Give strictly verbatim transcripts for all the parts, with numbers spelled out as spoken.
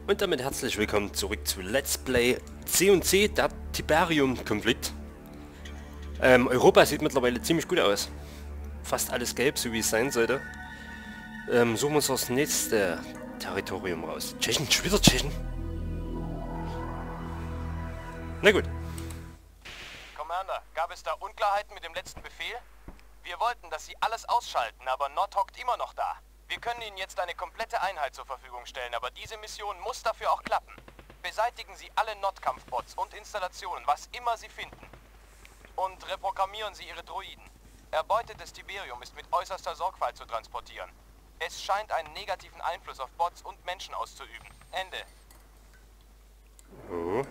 Und damit herzlich willkommen zurück zu Let's Play C und C, der Tiberium-Konflikt. Ähm, Europa sieht mittlerweile ziemlich gut aus. Fast alles gelb, so wie es sein sollte. Ähm, suchen wir uns das nächste Territorium raus. Tschechen, schon wieder Tschechen? Na gut. Commander, gab es da Unklarheiten mit dem letzten Befehl? Wir wollten, dass Sie alles ausschalten, aber Nord hockt immer noch da. Wir können Ihnen jetzt eine komplette Einheit zur Verfügung stellen, aber diese Mission muss dafür auch klappen. Beseitigen Sie alle Nord-Kampfbots und Installationen, was immer Sie finden. Und reprogrammieren Sie Ihre Droiden. Erbeutetes Tiberium ist mit äußerster Sorgfalt zu transportieren. Es scheint einen negativen Einfluss auf Bots und Menschen auszuüben. Ende. Oh.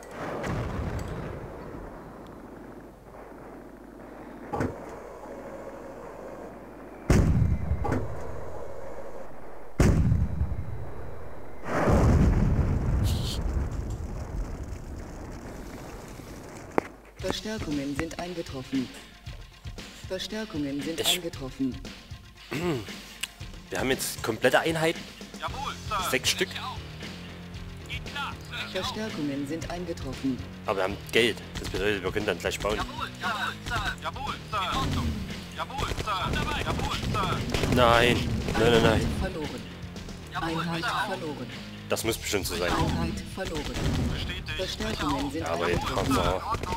Verstärkungen sind eingetroffen. Verstärkungen sind Ich eingetroffen. Wir haben jetzt komplette Einheiten. Jawohl, Sir. Sechs Stück. Geht klar. Verstärkungen sind eingetroffen. Aber wir haben Geld. Das bedeutet, wir können dann gleich bauen. Jawohl, jawohl, Sir. Jawohl, Sir. In Ordnung. Jawohl, Sir. Dabei. Jawohl, Sir. Nein. Nein, nein, nein. Verloren. Einheit verloren. Das muss bestimmt so sein. Einheit verloren. Bestätigt. Verstärkungen sind Ja, aber jetzt eingetroffen. kommt In Ordnung.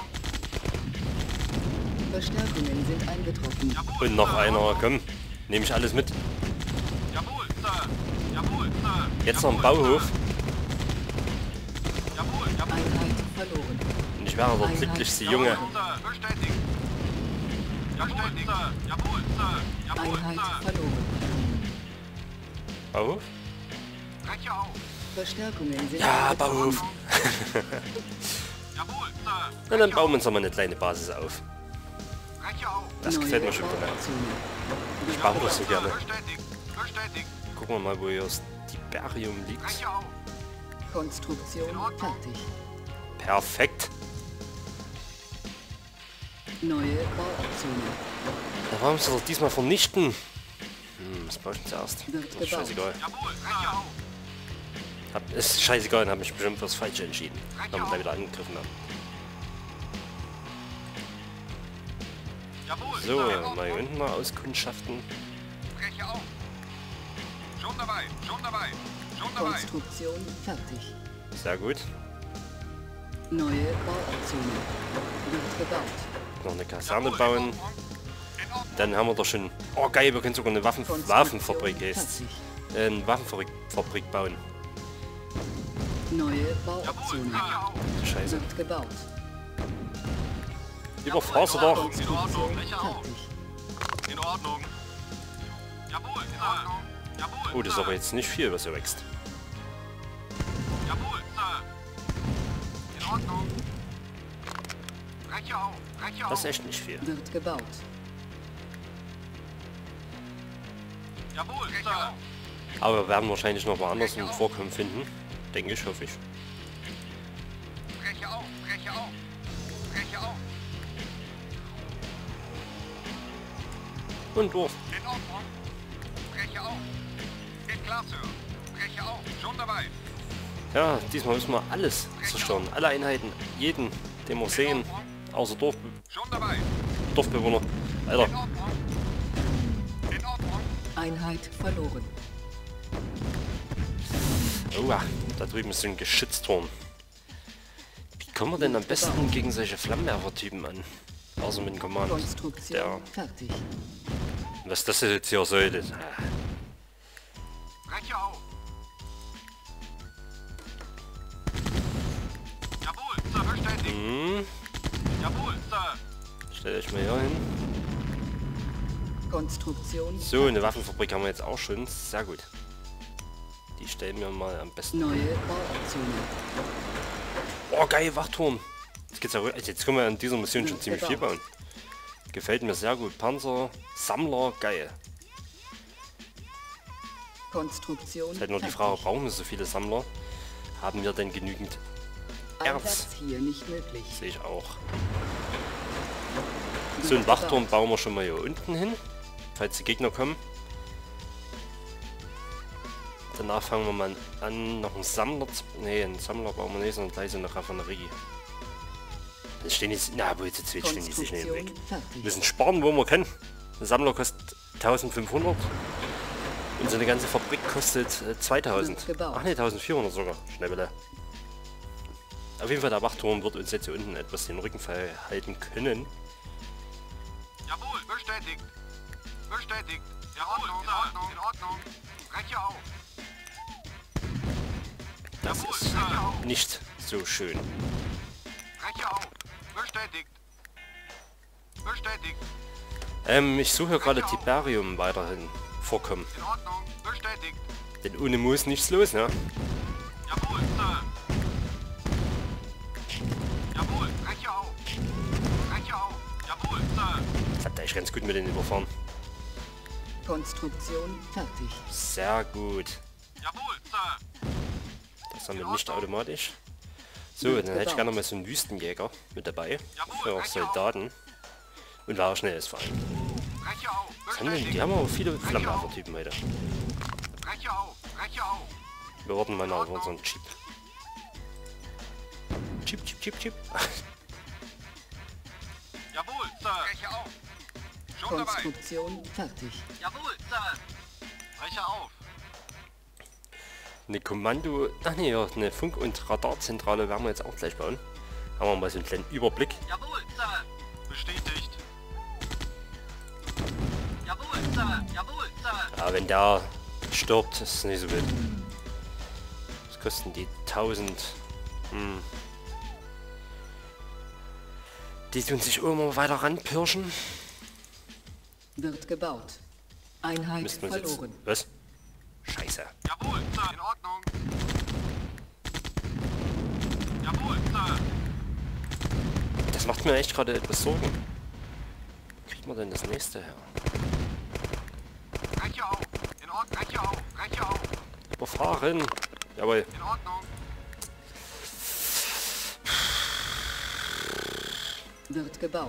Verstärkungen sind eingetroffen. Und noch einer. Komm. Nehme ich alles mit. Jawohl, Sir. Jawohl, Sir. Jetzt noch ein Bauhof. Jawohl, jawohl, Einheit verloren. Und ich wäre der glücklichste Junge. Sir. Bestätigt. Jawohl, Sir. Jawohl, Sir. Jawohl, Einheit Sir. verloren. Bauhof? Breche auf. Verstärkungen sind Ja, eingetroffen. Bauhof. Jawohl, Sir. Na, dann bauen wir uns noch mal eine kleine Basis auf. Breche auf. Das Neue gefällt mir schon wieder. Bauzone. Ich baue das so gerne. Bestätigt. Bestätigt. Gucken wir mal, wo hier das Tiberium liegt. Breche auf. Konstruktion fertig. Perfekt. Neue Bauoptionen. Da wollen wir uns doch diesmal vernichten. Hm, was baue ich denn zuerst? Wird Das ist gebaut. scheißegal. Jawohl, breche auf. Hab, ist scheißegal, habe mich bestimmt fürs Falsche entschieden. Wenn wir da wieder angegriffen haben. Jawohl, So, Sir. In Ordnung. mal hier unten mal auskundschaften. Breche auf. Schon dabei, schon dabei, schon dabei. Konstruktion fertig. Sehr gut. Neue Bauoptionen. Wird gebaut. Noch eine Kaserne Jawohl, bauen. In Ordnung. In Ordnung. Dann haben wir doch schon... Oh geil, wir können sogar eine Waffen Konstruktion Waffenfabrik jetzt. fertig. Äh, eine Waffenfabrik Fabrik bauen. Neue Jawohl, Bauoptionen. breche auf. Scheiße. Wird gebaut. Überfahr sie doch. In Ordnung, breche auf. Fertig. In Ordnung. Jawohl, in Ordnung. Jawohl, Oh, das ist Sir. aber jetzt nicht viel, was hier wächst. Jawohl, Sir. In Ordnung. Breche auf, breche auf. Das ist echt nicht viel. Wird gebaut. Jawohl, Sir. Aber wir werden wahrscheinlich noch woanders ein Vorkommen finden. Denke ich, hoffe ich. Breche auf, breche auf. Breche auf. Und durch. In Ordnung. Breche auf. Geht klar, Sir. Breche auf. Schon dabei. Ja, diesmal müssen wir alles zerstören. Alle Einheiten. Jeden, den wir sehen. Außer Dorf, Schon dabei. Dorfbewohner. Alter. In Ordnung. In Ordnung. Einheit verloren. Oh, ja, da drüben ist so ein Geschützturm. Wie kommen wir denn am besten gegen solche Flammenwerfer-Typen an? Außer mit dem Command. Konstruktion Der, fertig. was das jetzt hier sollte. Ah, Breche auf. Jawohl, Sir. Bestätigt. Hm, Jawohl, Sir. stell euch mal hier hin. Konstruktion So, eine Waffenfabrik haben wir jetzt auch schon. Sehr gut. Die stellen wir mal am besten. Neue Bauoptionen. Oh, geil, Wachturm. Jetzt, geht's ja, ru- jetzt können wir an dieser Mission schon ziemlich viel bauen. Gefällt mir sehr gut. Panzer, Sammler, geil. Konstruktion Ist halt nur die Frage, brauchen wir so viele Sammler? Haben wir denn genügend Erz? Einsatz hier nicht möglich. Sehe ich auch. So einen Wachturm bauen wir schon mal hier unten hin, falls die Gegner kommen. Danach fangen wir mal an, noch einen Sammler zu... Ne, einen Sammler bauen wir nicht, sondern gleich so eine Raffinerie. Das stehen jetzt... Na, wo jetzt zwei stehen die sich nicht im Weg. Wir müssen sparen, wo wir können. Der Sammler kostet eintausendfünfhundert. Und so eine ganze Fabrik kostet äh, zweitausend. Ach ne, eintausendvierhundert sogar. Schnäppele. Auf jeden Fall, der Wachturm wird uns jetzt hier unten etwas den Rücken halten können. Jawohl, bestätigt. Bestätigt. Jawohl, in Ordnung, in Ordnung. Breche auf. Das Jawohl, ist breche auf. nicht so schön. Breche auf. Bestätigt. Bestätigt. Ähm, ich suche gerade Tiberium weiterhin vorkommen. In Ordnung. Bestätigt. Denn ohne Moos nichts los, ne? Jawohl, Sir. Jawohl, breche auf. Breche auf. Jawohl, Sir. Das hat eigentlich ganz gut mit den überfahren. Konstruktion fertig. Sehr gut. Jawohl, Sir. Das haben wir nicht automatisch. So, dann hätte ich gerne mal so einen Wüstenjäger mit dabei. Für Soldaten. Und war schnell ist vor allem. Breche auf. Was haben denn? Die Bestätigt. haben aber viele Flammenwerfer-Typen heute. Breche auf. Breche auf. Wir warten mal auf unseren Jeep. Jeep, Jeep, Jeep, Jeep. Jawohl, Sir. Breche auf. Schon dabei. Konstruktion fertig. Jawohl, Sir. Breche auf. Eine Kommando... Ach nee, ja, eine Funk- und Radarzentrale werden wir jetzt auch gleich bauen. Haben wir mal so einen kleinen Überblick. Jawohl, Sir. Bestätigt. Jawohl, Sir. Jawohl, Sir. Ja, wenn der stirbt, ist es nicht so wild. Was kosten die? tausend. Hm. Die tun sich immer weiter ranpirschen. Wird gebaut. Einheit Müssten wir jetzt... verloren. Was? Scheiße. Jawohl, Sir. In Ordnung. Jawohl, Sir. Das macht mir echt gerade etwas Sorgen. Wie kriegt man denn das nächste her? Breche auf. In Ordnung. Breche auf. Breche auf. Überfahren. Jawohl. In Ordnung. Wird gebaut.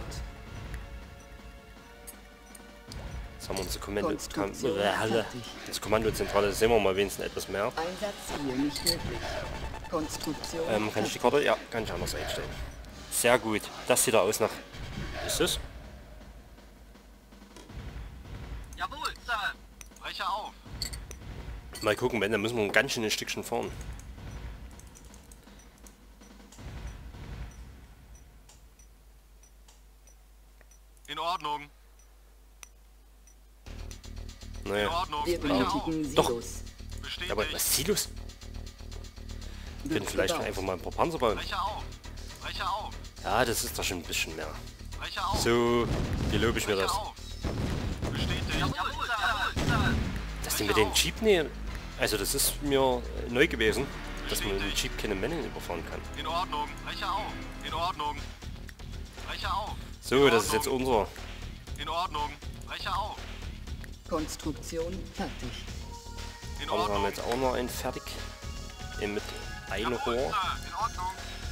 Jetzt haben wir unsere Kommando... Konstruktion Kam fertig. unsere Kommandozentrale sehen wir mal wenigstens etwas mehr. Einsatz hier nicht möglich. Konstruktion Ähm, kann ich die fertig. Karte? Ja, kann ich anders einstellen. Sehr gut. Das sieht aus nach... Ist das? Jawohl, Sir. Breche auf. Mal gucken, wenn, dann müssen wir ein ganz schönes Stückchen fahren. In Ordnung. In Naja. Ordnung. Wir Breche auf. benötigen Doch. Silos. Bestätigt. Aber was Silos? Wir können Wird vielleicht gebaut. einfach mal ein paar Panzer bauen. Breche auf. Breche auf. Ja, das ist doch schon ein bisschen mehr. Breche auf. So, wie lobe ich mir Breche das? auf. Bestätigt. Jawohl, Sir. Jawohl, Sir. Dass die mit den Jeep nehmen... Also das ist mir äh, neu gewesen, dass man mit dem Jeep keine Männer überfahren kann. In Ordnung. Breche auf. In Ordnung. Breche auf. So, das ist jetzt unser... In Ordnung. Breche auf. Konstruktion fertig. In Panzer haben Ordnung. wir jetzt auch noch einen fertig. Äh, mit einem Jawohl, Rohr. Sir. In Ordnung.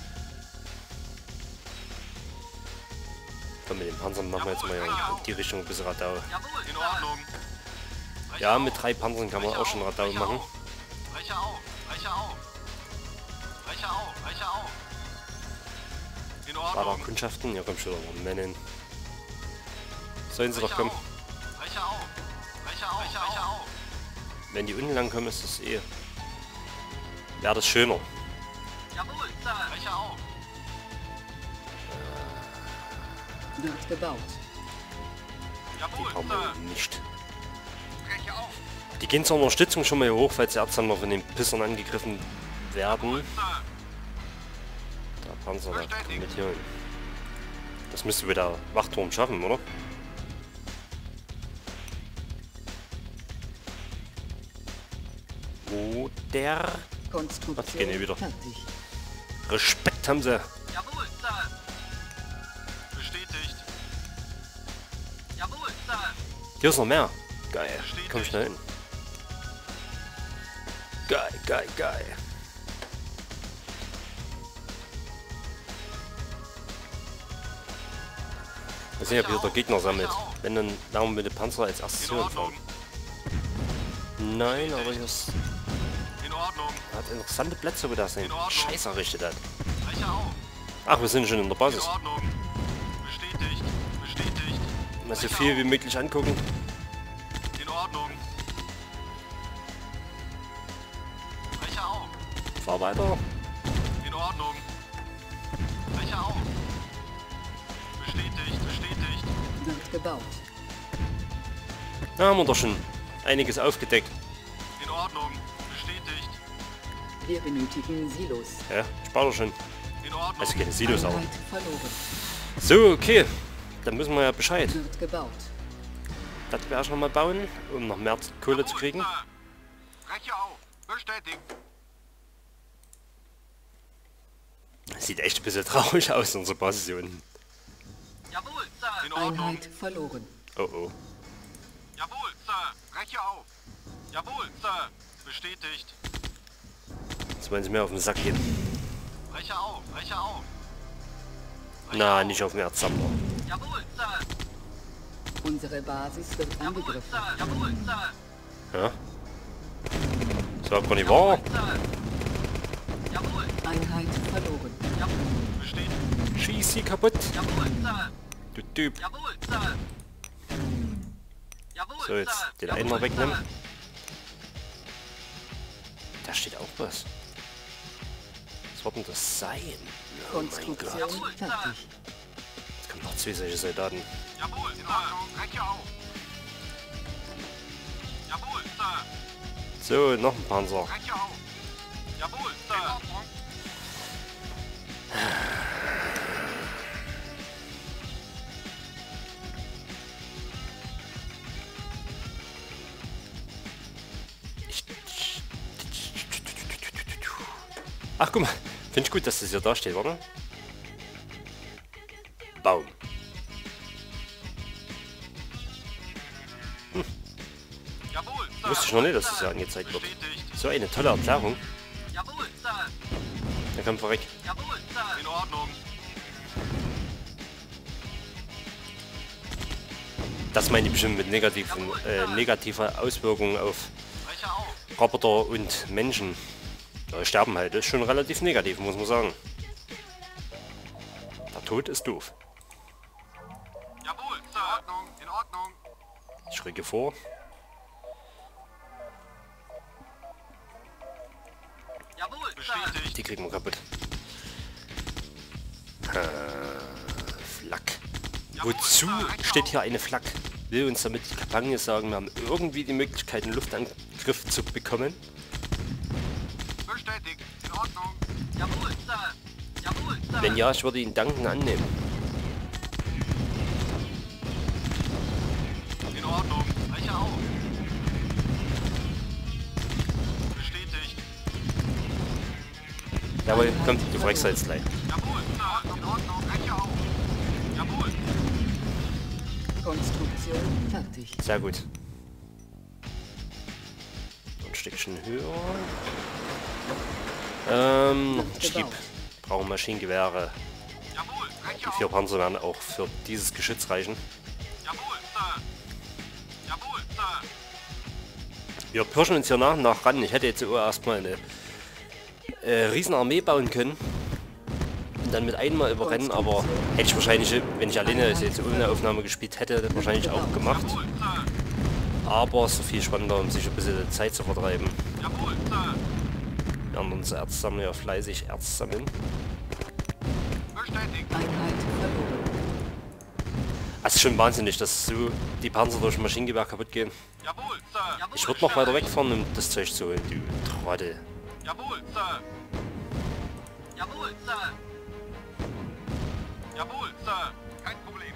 Komm, mit den Panzern machen wir jetzt mal in die Richtung ein bisschen Radau. Jawohl, in Ordnung. Breche Ja, auf. mit drei Panzern kann man Breche auch schon auf. Radau Breche machen. auf. Breche auf. Breche auf. Breche auf. Breche auf. In Ordnung. Radarkundschaften, ja komm schon, Männer. Sollen sie doch kommen. Breche auf. Breche auf. Breche auf. Wenn die unten lang kommen, ist das eh... Wäre das schöner. Jawohl, Sir. Breche auf. Wird gebaut. Die Jawohl, brauchen Sir. wir nicht. Breche auf. Die gehen zur Unterstützung schon mal hier hoch, falls die Erzsammler von den Pissern angegriffen werden. Sir. Der Panzer, der kommt mit hier hin. Das müsste wieder der Wachturm schaffen, oder? Wo der... Konstruktion Ach, die gehen eh wieder. fertig. Respekt haben sie. Jawohl, Sir. Bestätigt. Jawohl, Sir. Hier ist noch mehr. Geil. Komm schnell hin. Geil, geil, geil. Mal sehen, ob hier der Gegner sammelt. Wenn, dann werden wir mit dem Panzer als erstes In hier fahren. Ordnung. Nein, aber hier ist... Ordnung. Er hat interessante Plätze, wo das sind. In Ordnung. Scheiß errichtet hat. Brecher auf. Ach, wir sind schon in der In Basis. Ordnung. Bestätigt. Bestätigt. Mal so viel wie möglich angucken. In Ordnung. Brecher auf. Fahr weiter. In Ordnung. Brecher auf. Bestätigt. Bestätigt. Wird gebaut. Da haben wir doch schon einiges aufgedeckt. In Ordnung. Bestätigt. Wir benötigen Silos. Ja, ich baue doch schon. In Ordnung. Also keine Silos auch. Einheit verloren. So, okay. Dann müssen wir ja Bescheid. Wird gebaut. Das werde ich nochmal bauen, um noch mehr Kohle zu kriegen. Brecher auf. Bestätigt. Sieht echt ein bisschen traurig aus, unsere Basis hier unten. Jawohl, Sir. In Ordnung. Einheit verloren. Oh oh. Jawohl, Sir. Brecher auf. Jawohl, Sir. Bestätigt. Jetzt wollen sie mir auf den Sack gehen. Brecher auf. Brecher auf. Brecher Na, auf. nicht auf den Erzsammler. Jawohl, Sir. Unsere Basis wird Jawohl, angegriffen. Sir. Jawohl, Sir. Ja? Das war gar nicht wahr. Sir. Jawohl. Einheit verloren. Jawohl. Bestätigt. Schieß sie kaputt, Jawohl, Sir. du Typ. Jawohl, Sir. Jawohl, So, jetzt Sir. den Jawohl, einen mal wegnehmen. Sir. Da steht auch was. Was wird denn das sein? Oh mein Gott. Konstruktion fertig. Jetzt kommen noch zwei solche Soldaten. Jawohl, in Ordnung. Brecher auf. Jawohl, Sir. So, noch ein Panzer. Brecher auf. Jawohl, Sir. In Ordnung. Ach, guck mal. Finde ich gut, dass das hier da steht, oder? Baum. Jawohl, Sir. Wusste ich noch nicht, dass das hier angezeigt wird. Bestätigt. So eine tolle Erklärung. Jawohl, Sir. Da kommt vorweg. Jawohl, Sir. In Ordnung. Das meine ich bestimmt mit negativen, äh, negativer Auswirkungen auf Brecher auf. Roboter und Menschen. Ja, sterben halt. Das ist schon relativ negativ, muss man sagen. Der Tod ist doof. Jawohl, Sir. In Ordnung. In Ordnung. Ich rücke vor. Jawohl, Sir. Die kriegen wir kaputt. Äh, Flak. Wozu steht hier eine Flak? Will uns damit die Kampagne sagen, wir haben irgendwie die Möglichkeit, einen Luftangriff zu bekommen? Bestätigt. In Ordnung. Jawohl, Sir. Jawohl, Sir. Wenn ja, ich würde ihn danken annehmen. In Ordnung. Brecher auf. Bestätigt. Jawohl, kommt, du fragst jetzt gleich. Jawohl, Sir. In Ordnung. Brecher auf. Jawohl. Konstruktion fertig. Sehr gut. Ein Stückchen höher. Ähm, noch ein Stieb. Brauchen Maschinengewehre. Jawohl. Brecher Die auf. vier Panzer werden auch für dieses Geschütz reichen. Jawohl, Sir. Jawohl, Sir. Wir pirschen uns hier nach und nach ran. Ich hätte jetzt erstmal eine äh, Riesenarmee bauen können. Und dann mit einmal überrennen, aber hätte ich wahrscheinlich, wenn ich alleine jetzt ohne Aufnahme gespielt hätte, wahrscheinlich auch gemacht. Jawohl, Sir. Aber es ist viel spannender, um sich ein bisschen Zeit zu vertreiben. Jawohl, Sir. Wir werden unsere Erzsammler ja fleißig Erz sammeln. Bestätigt. Einheit verloren. Es ist schon wahnsinnig, dass so die Panzer durch ein Maschinengewehr kaputt gehen. Jawohl, Sir. Jawohl, Ich würde noch weiter Sir. wegfahren, um das Zeug zu holen, du Trottel. Jawohl, Sir. Jawohl, Sir. Jawohl, Sir. Kein Problem.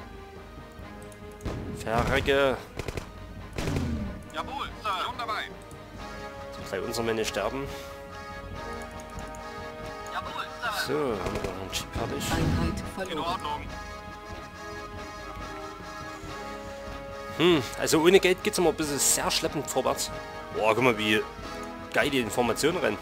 Verrecke. Jawohl, Sir. Schon dabei. Gleich unsere Männer sterben. Jawohl, Sir. So, haben wir noch einen Chip fertig. Einheit In verloren. Ordnung. Hm, also ohne Geld geht es immer ein bisschen sehr schleppend vorwärts. Boah, guck mal, wie geil die Informationen rennen.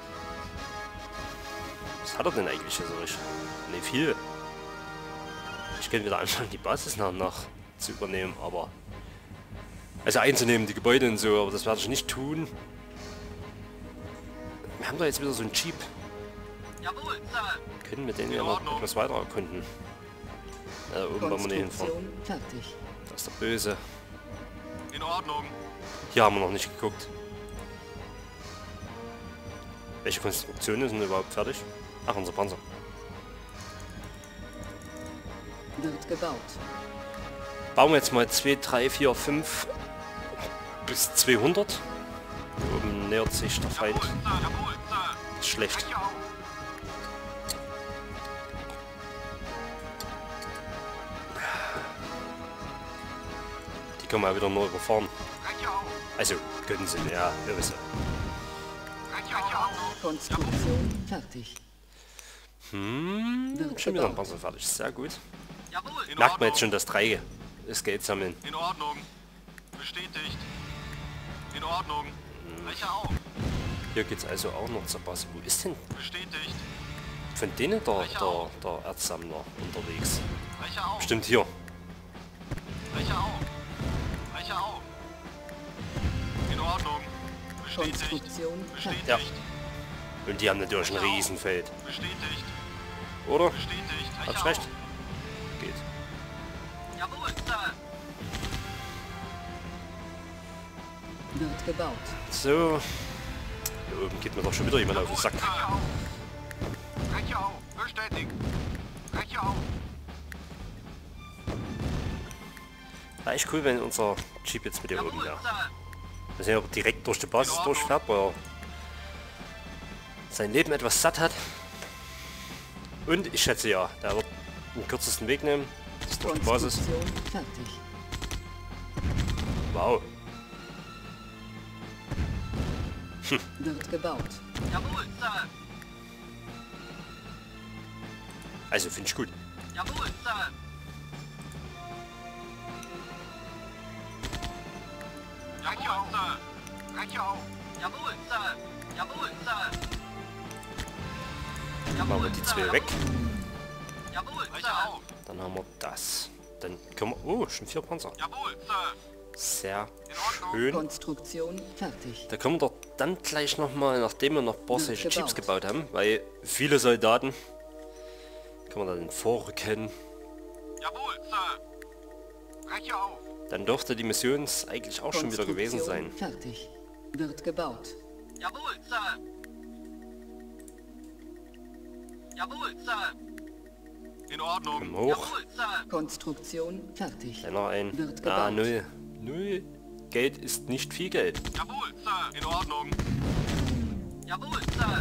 Was hat er denn eigentlich hier so richtig? Ne, viel. Ich könnte wieder anfangen, die Basis nach und nach zu übernehmen, aber... Also einzunehmen, die Gebäude und so, aber das werde ich nicht tun. Wir haben da jetzt wieder so einen Jeep. Jawohl, Sir. Können wir den In ja noch Ordnung. etwas weiter erkunden. Ja, da oben wollen wir nicht hinfahren. Konstruktion fertig. Das ist der Böse. In Ordnung. Hier haben wir noch nicht geguckt. Welche Konstruktion ist denn überhaupt fertig? Ach, unser Panzer. Wird gebaut. Bauen wir jetzt mal zwei, drei, vier, fünf bis zweihundert. Hier oben nähert sich der Feind. Jawohl, Sir. Jawohl, Sir. Ist schlecht. Breche auf. Die können wir wieder nur überfahren. Breche auf. Also, können sie, ja, wir wissen. Breche auf. Konstruktion fertig. Hm, Wird schon wieder ein gebaut. Panzer fertig. Sehr gut. Jawohl. In Merkt man Ordnung. jetzt schon das drei das Geld sammeln. In Ordnung. Bestätigt. In Ordnung. Breche auf. Hier geht's also auch noch zur Base. Wo ist denn Bestätigt. von denen der, der, der Erzsammler unterwegs? Breche auf. Stimmt hier. Breche auf. Breche auf. In Ordnung. Bestätigt. Konstruktion Bestätigt. Ja. Und die haben natürlich ein Riesenfeld. Bestätigt. Oder? Bestätigt. Breche Hab's recht? auf. Geht. Jawohl, Sir. wird gebaut. So. Hier oben geht mir doch schon wieder jemand auf den Sack. Breche auf. Breche auf. Bestätigt. Breche auf. War echt cool, wenn unser Jeep jetzt mit hier oben Jawohl, wäre. Sir. Wir sehen, ob er direkt durch die Basis durchfährt, weil er sein Leben etwas satt hat. Und ich schätze ja, der wird den kürzesten Weg nehmen. Das ist durch die Basis. Konstruktion fertig. Wow. Wird gebaut. Jawohl, Sir. Also finde ich gut. Jawohl, Sir. Breche auf, Sir. Breche auf. Jawohl, Sir. Jawohl, Sir. Machen wir die zwei weg. Jawohl, Breche auf. Dann haben wir das. Dann können wir... Oh, schon vier Panzer. Jawohl, Sir. Sehr In Ordnung. schön. Konstruktion fertig. Da können wir doch dann gleich nochmal, nachdem wir noch ein paar Wird solche Jeeps gebaut. gebaut haben, weil viele Soldaten, können wir dann vorrücken. Jawohl, Sir. Breche auf. Dann dürfte die Mission eigentlich auch schon wieder gewesen sein. Fertig. Wird gebaut. Jawohl, Sir. Jawohl, Sir. In Ordnung. Komm hoch. Jawohl, Sir. Konstruktion fertig. Dann noch ein. Wird Ah, gebaut. null. Null. Geld ist nicht viel Geld. Jawohl, Sir. In Ordnung. Jawohl, Sir.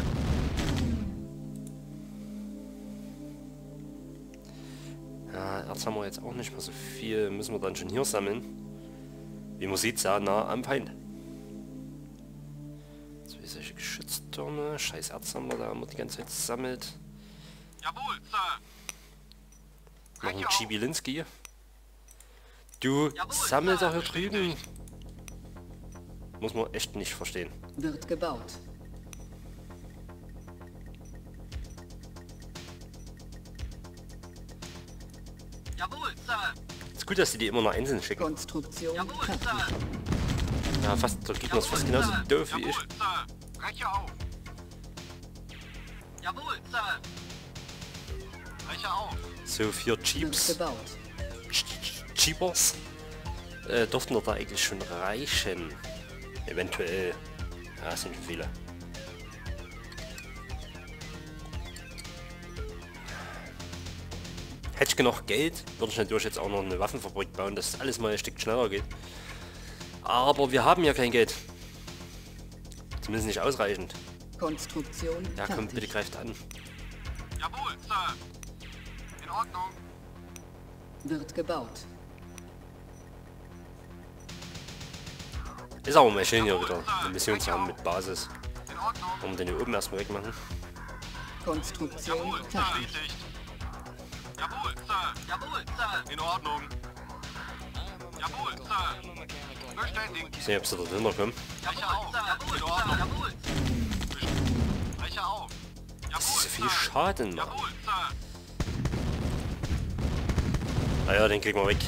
Ja, Erz haben wir jetzt auch nicht mehr so viel. Müssen wir dann schon hier sammeln. Wie man sieht, sehr nah am Feind. Zwei solche Geschütztürme. Scheiß Erzsammler, da haben wir die ganze Zeit sammelt. Jawohl, Sir. Noch ein Breche auf. Schibilinski. Du Jawohl, sammelst Sir, da hier drüben. bestätigt. Muss man echt nicht verstehen. Wird gebaut. Jawohl, Sir. Ist gut, dass die die immer nur einzeln schicken. Konstruktion Jawohl, fertig. Sir. Ja, fast, der Gegner ist fast genauso Sir. doof wie ich. Jawohl, Sir. Breche auf. Jawohl, Sir. Breche auf. So, vier Wird Jeeps. gebaut. Jeepers. Äh, dürften doch da eigentlich schon reichen. Eventuell. Ja, es sind viele. Hätte ich genug Geld, würde ich natürlich jetzt auch noch eine Waffenfabrik bauen, dass alles mal ein Stück schneller geht. Aber wir haben ja kein Geld. Zumindest nicht ausreichend. Konstruktion Ja, komm, bitte fertig. greift an. Jawohl, Sir. In Ordnung. Wird gebaut. Ist aber mal schön hier wieder eine Mission zu haben mit Basis. In Ordnung. Wollen wir den hier oben erstmal wegmachen? Konstruktion Jawohl, fertig. bestätigt. Jawohl, Sir. Jawohl, Sir. In Ordnung. Jawohl, Sir. Bestätigt. Sehen, ob sie da drunter kommen. Breche auf. Jawohl, in Ordnung. Jawohl. Breche auf. Das ist so viel Sir. Schaden, Mann. Jawohl, Sir. Naja, den kriegen wir weg.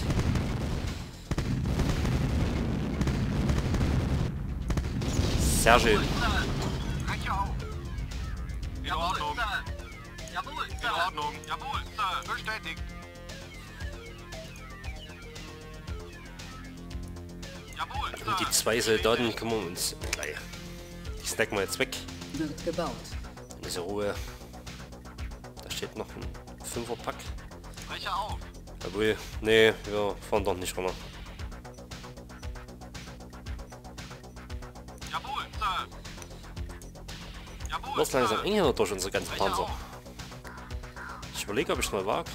Sehr schön. Sir. Breche auf. In Ordnung. Jawohl, Sir. In Ordnung. Jawohl, Sir. Bestätigt. Jawohl, Sir. Und die zwei Soldaten kümmern wir uns gleich. Die snacken wir jetzt weg. Wird gebaut. In dieser Ruhe. Da steht noch ein Fünferpack. Brecher auf. Obwohl, nee, wir fahren doch nicht runter. Jawohl, Sir. Jawohl, Wird langsam Sir. eng hier durch unsere ganzen Brecher Panzer. auf. Ich überlege, ob ich es mal wage.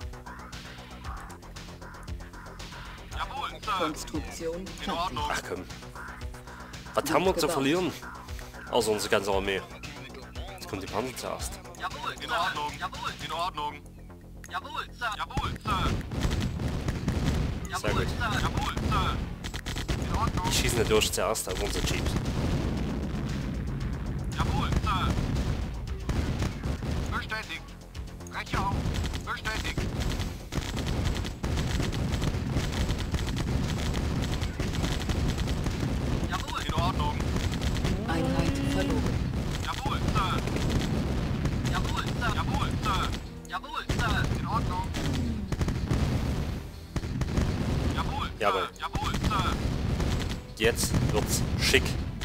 Jawohl, Sir. Konstruktion In fertig. Ordnung. Ach komm. Was haben wir zu verlieren? Außer unsere ganze Armee. Jetzt kommen die Panzer zuerst. Jawohl, in Ordnung. Jawohl, in Ordnung. Jawohl, Sir. Jawohl, Sir. Sehr Jawohl, gut. Sir. Jawohl, Sir. In Ordnung. Die schießen natürlich zuerst auf unsere Jeeps. Jawohl, Sir. Bestätigt. Brecher auf. Bestätigt. Jawohl, in Ordnung. Einheit verloren. Jawohl, Sir. Jawohl, Sir. Jawohl, Sir. Jawohl, Sir. In Ordnung. Jawohl, Sir. Jawohl. Jawohl, Sir. Jetzt wird's schick.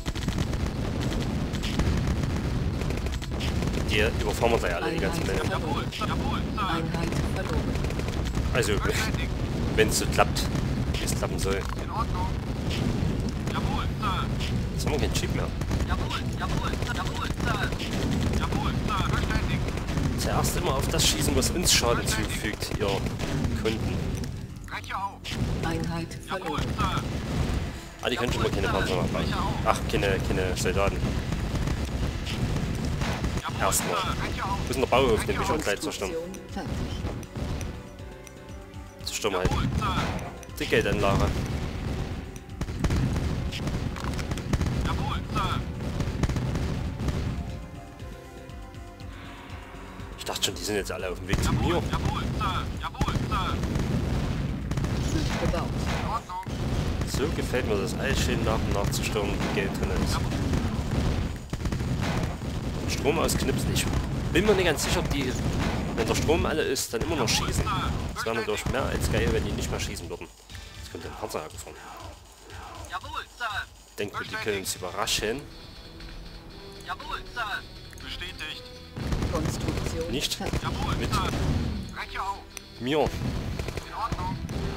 Die überfahren wir gleich alle, die ganzen Menge. Jawohl, Sir. Jawohl, Sir. Einheit verloren. Also, Bestätigt. wenn es so klappt, wie es klappen soll. In Ordnung. Jawohl, Sir. Jetzt haben wir keinen Jeep mehr. Jawohl, jawohl, Sir. Jawohl, Sir. Jawohl, Sir. Bestätigt. Zuerst immer auf das schießen, was uns Schaden zufügt, ihr Kunden. Brecher auf. Einheit Jawohl, verloren. Sir. Ah, die können schon mal keine Panzer mehr bauen. Ach, keine, keine Soldaten. Jawohl, Erstmal. Sir. Brecher auf. Wo ist denn der Bauhof, den wir schon gleich zerstören? Konstruktion fertig. Zerstören wir halt. Jawohl, Sir. Die Geldanlage. Jawohl, Sir. Ich dachte schon, die sind jetzt alle auf dem Weg zu mir. Jawohl, jawohl, Sir. Jawohl, Sir. Wird gebaut. In Ordnung. So gefällt mir das, alles schön nach und nach zu stürmen, wie Geld drin ist. Und Strom ausknipsen. Ich bin mir nicht ganz sicher, ob die, wenn der Strom alle ist, dann immer noch schießen. Das wäre natürlich mehr als geil, wenn die nicht mehr schießen würden. Jetzt kommt der Panzer hergefahren. Jawohl, Sir. Ich denke, die können uns überraschen. Jawohl, Sir. Bestätigt. Konstruktion Nicht? fertig. Jawohl, Mit. Sir. Brecher auf. Mir. In Ordnung.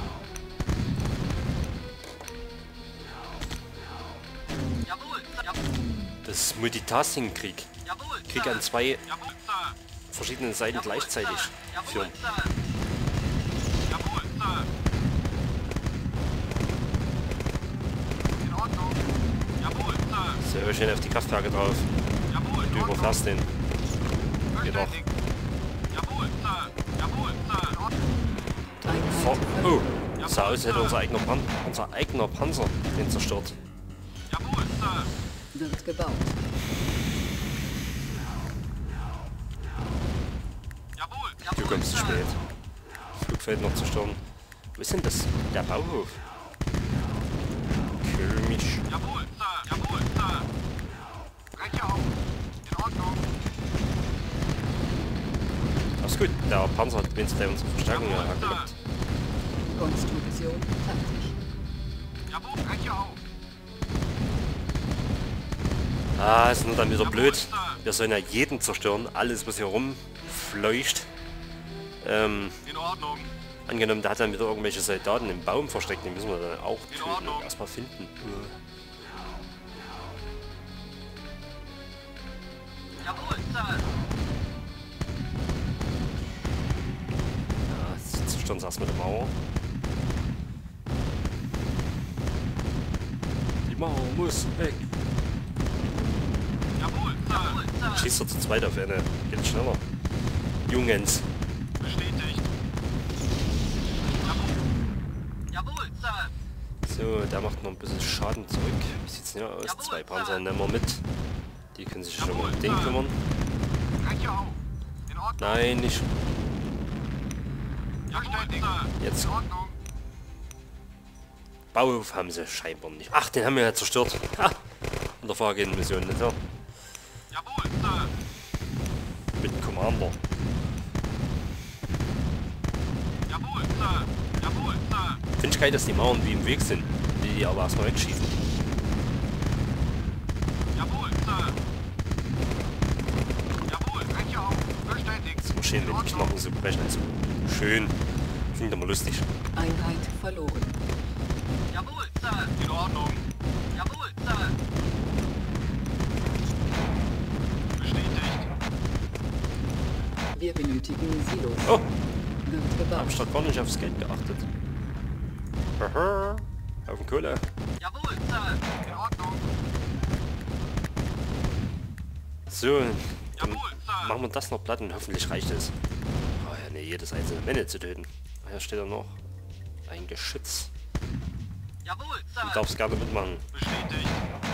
Jawohl, Sir. Jawohl, Das ist Multitasking-Krieg. jawohl, Krieg Sir. an zwei Jawohl, Sir. verschiedenen Seiten Jawohl, gleichzeitig Sir. Jawohl, führen. Sir. Jawohl, Sir. In Ordnung. Jawohl, Sir. So, schön auf die Kraftwerke drauf. Jawohl, in Du Ordnung. überfährst den. Geht doch. Bestätigt. Jawohl, Sir. Jawohl, Sir. In Ordnung. Vor Einheit oh, verloren. sah aus, als hätte unser eigener, Pan unser eigener Panzer den zerstört. Jawohl, Sir. Wird gebaut. Jawohl, Du jawohl, kommst zu Sir. spät. Flugfeld noch zerstören. Wo ist denn das? Der Bauhof. Komisch. Jawohl, Sir. Jawohl, Sir. Brecher auf. In Ordnung. Alles gut, der Panzer hat wenigstens unsere Verstärkung Jawohl, hergelockt. Sir. Konstruktion fertig. Jawohl, Brecher auf. Ah, ist nur dann wieder blöd. Wir sollen ja jeden zerstören. Alles, was hier rumfleucht. Ähm, In Ordnung. angenommen, der hat dann wieder irgendwelche Soldaten im Baum versteckt. Die müssen wir dann auch In töten Ordnung. und erstmal finden. Jawohl, Sir. Ja, jetzt zerstören sie erstmal die Mauer. Die Mauer muss weg. Jawohl, Sir. Jawohl, Sir. Schießt er zu zweit auf eine. Geht schneller. Jungens. Bestätigt. Jawohl. Jawohl, Sir. So, der macht noch ein bisschen Schaden zurück. Wie sieht's denn hier aus? Jawohl, Zwei Sir. Panzer nehmen wir mit. Die können sich schon mal Jawohl, um den Sir. kümmern. Brecher auf. In Ordnung. Nein, nicht. Bestätigt. Sir. Jetzt. In Ordnung. Bauhof haben sie scheinbar nicht. Ach, den haben wir ja zerstört. Ha! In der vorgehenden Mission, nicht wahr? Jawohl, Sir. Commander. Jawohl, Sir. Jawohl, Sir. Finde ich geil, dass die Mauern wie im Weg sind, die die aber erstmal wegschießen. Jawohl, Sir. Jawohl, Brecher auf. Bestätigt. Es ist immer schön, wenn die Knochen so brechen. Also schön. Klingt immer lustig. Einheit verloren. Jawohl, Sir. In Ordnung. Jawohl, Sir. Bestätigt. Wir benötigen Silos. Oh, Wird da hab ich gebaut. doch gar nicht aufs Geld geachtet. Aha. Auf den Kohle. Jawohl, Sir. In Ordnung. So, dann Jawohl, Sir. machen wir das noch platt und hoffentlich reicht es. Oh ja, ne, jedes einzelne Männer zu töten. Hier steht ja noch ein Geschütz. Jawohl, Du Sir. darfst gerne mitmachen. Bestätigt.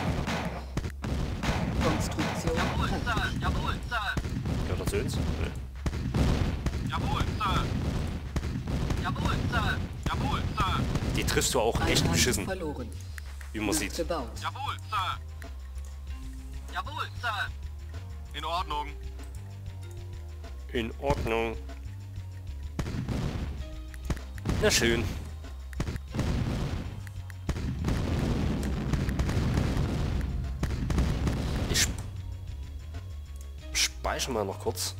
Konstruktion Jawohl, fertig. Sir. Jawohl, Sir. Gehört er zu uns? Nee. Jawohl, Sir. Jawohl, Sir. Jawohl, Sir. Die triffst du auch echt Einheit beschissen, verloren. wie man Wird sieht. gebaut. Jawohl, Sir. Jawohl, Sir. In Ordnung. In Ordnung. Na schön. Ich speichere mal noch kurz.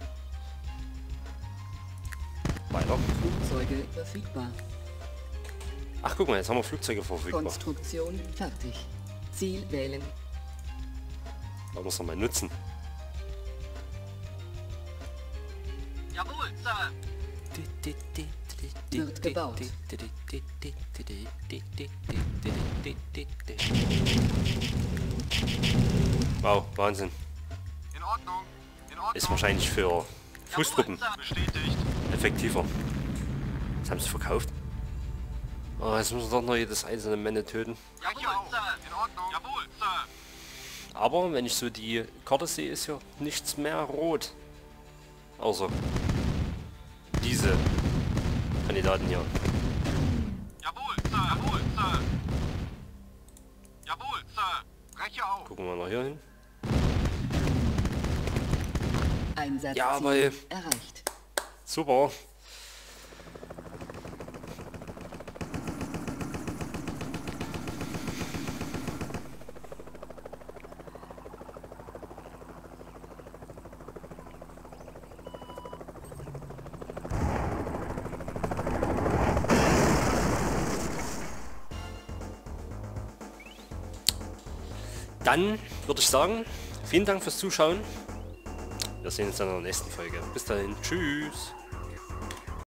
Weiter. Flugzeuge verfügbar. Ach guck mal, jetzt haben wir Flugzeuge verfügbar. Konstruktion fertig. Ziel wählen. Lassen wir es noch mal nutzen. Jawohl, Sir. Wird gebaut. Wow, Wahnsinn. In Ordnung. In Ordnung. Ist wahrscheinlich für Fußtruppen Jawohl, Sir. Bestätigt. effektiver. Jetzt haben sie es verkauft. Oh, jetzt müssen wir doch noch jedes einzelne Männer töten. Jawohl, Sir. In Ordnung. Jawohl, Sir. Aber wenn ich so die Karte sehe, ist ja nichts mehr rot. Außer diese Kandidaten hier. Jawohl, Sir. Jawohl, Sir. Jawohl, Sir. Brecher auf. Gucken wir mal hier hin. Einsatzziel Jawohl. erreicht. Super. Dann würde ich sagen, vielen Dank fürs Zuschauen. Wir sehen uns dann in der nächsten Folge. Bis dahin. Tschüss.